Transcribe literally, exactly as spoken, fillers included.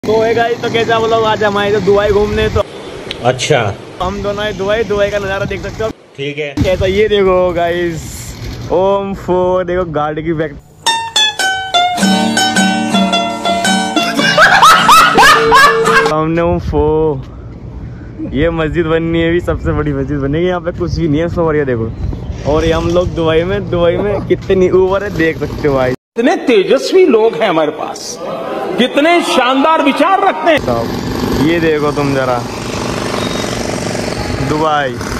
तो है गाइस, तो कैसे आप लोग आज हमारे दुबई घूमने। तो अच्छा, हम दोनों आए दुबई। दुबई का नज़ारा देख सकते हो। ठीक है। कैसा ये देखो गाइस, ओम फो देखो गाड़ी की बैक हमने ओम फो ये मस्जिद बननी है, भी सबसे बड़ी मस्जिद बनेगी। यहाँ पे कुछ भी नहीं है, सब बढ़िया देखो। और ये हम लोग दुबई में दुबई में कितनी ऊपर है देख सकते हो भाई। कितने तेजस्वी लोग हैं हमारे पास, कितने शानदार विचार रखते हैं। ये देखो तुम जरा दुबई।